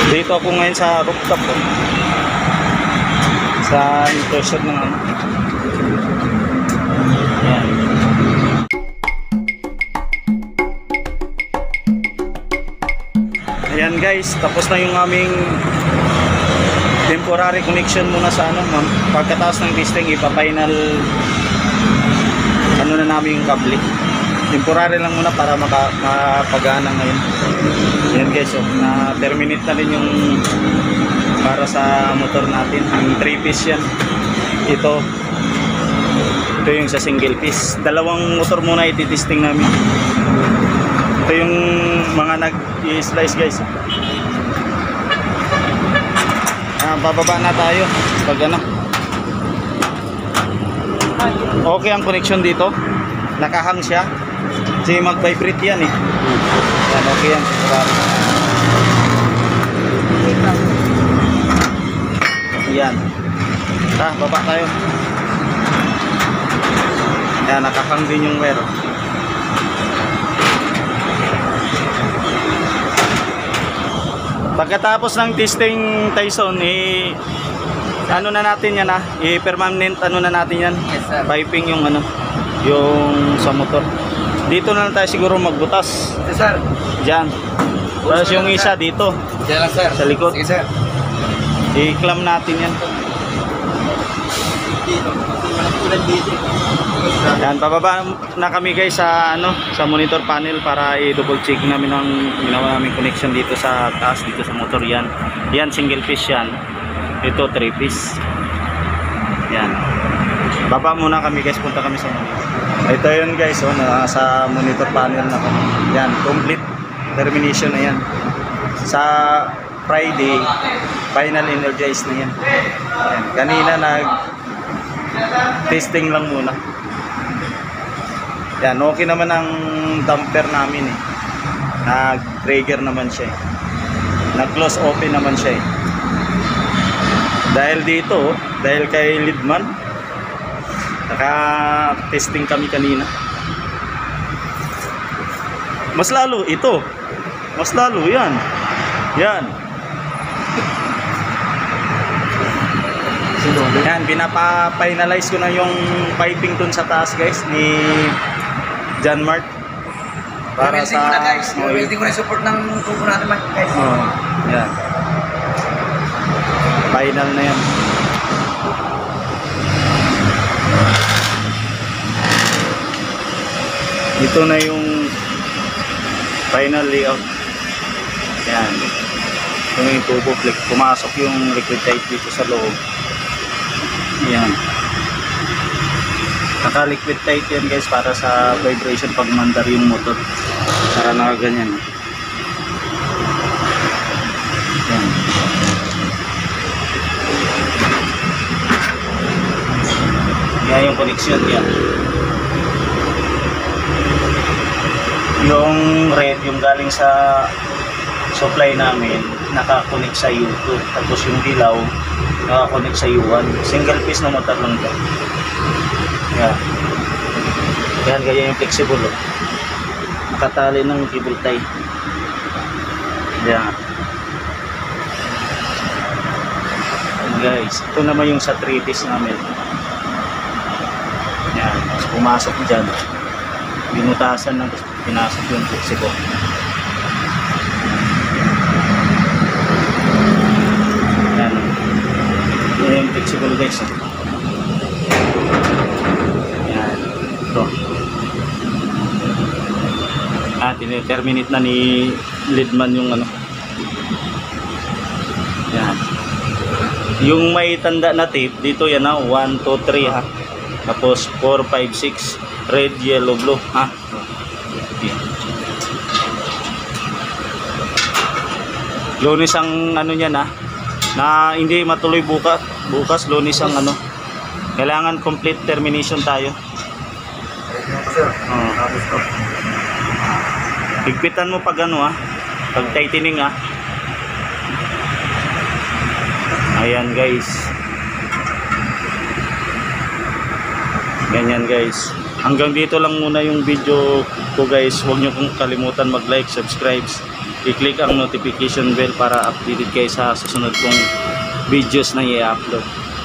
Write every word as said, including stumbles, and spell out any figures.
Dito ako ngayon sa rooftop ko. Sa enclosure ng ano. Yan. Ayan guys, tapos na yung aming temporary connection muna sa ano. Pagkatapos ng testing, ipa-final ano na namin yung kable. Temporary lang muna para maka, mapagana ngayon. Ayan guys, so, na-terminate na rin yung para sa motor natin. Yung three piece yan. Ito. Ito yung sa single piece. Dalawang motor muna ititesting namin. Ito yung mga nag-i-slice guys. Ah, bababa na tayo. Pag ano. Okay ang connection dito. Nakahang siya. Kasi mag-vibrate yan eh. Yan, okay yan. Yan. Ah, baba tayo. Yan, nakahang din yung wire. Pagkatapos ng testing Tyson, eh, ano na natin yan ah, i-permanent ano na natin yan. Yes, sir. Piping yung ano, yung sa motor. Dito na lang tayo siguro magbutas. Yes, sir. Diyan. Tapos yung isa dito, Diyan lang, sir. sa likod. Sige, sir. I-clamp natin yan. Yan, pababa na kami guys sa ano, sa monitor panel para i-double check namin ang ginawa namin connection dito sa taas, dito sa motor yan. Yan, single piece yan. Ito, three piece. Yan. Baba muna kami guys, punta kami sa monitor. Ito yun guys, oh, nasa monitor panel na kami. Yan, complete termination na yan. Sa Friday, final energize na yan. Yan. Kanina nag testing lang muna. Yan, okay naman ang damper namin eh. Nag-trigger naman siya eh. Nag-close open naman siya eh. Dahil dito, dahil kay Lidman, naka-testing kami kanina. Mas lalo ito. Mas lalo yan. Yan. Yan, pinapa-finalize ko na yung piping dun sa taas guys ni John Mart. Para Welding sa ko na guys. Welding ko na yung support ng tubo natin guys. Oh, yan. Final na yan. Ito na yung final layout. Yan. Ito na yung turbo flick. Pumasok yung liquid tight dito sa loob. Yan. Naka liquid tight yan guys para sa vibration pag mandar yung motor. Para nakaganyan. Yan. Yan yung connection yan. Yung red, yung galing sa supply namin, naka-connect sa U two. Tapos yung dilaw, naka-connect sa U one. Single piece na motor lang ito. Yan. Yan, kaya yung flexible. Oh. Nakatali ng cable tie. Yan. Yan guys. Ito naman yung sa three piece namin. Yan. Pumasok dyan. Binutasan ng pinasok yung flexible. Yan. Yan yung flexible guys. Yan. Ito. Ah, tine-terminate na ni Lidman yung ano. Yan. Yung may tanda na tape, dito yan ha. one, two, three ha. Tapos four, five, six. Red, yellow, blue ha. Okay. Lunes ang ano niyan ha. Na hindi matuloy bukas. Bukas lunes ang ano. Kailangan complete termination tayo. Oh. Higpitan mo pag ano ha. Pag tightening ha. Ayan guys. Ganyan guys. Hanggang dito lang muna yung video ko guys. Huwag nyo kong kalimutan mag-like, subscribe, i-click ang notification bell para updated kayo sa susunod kong videos na i-upload.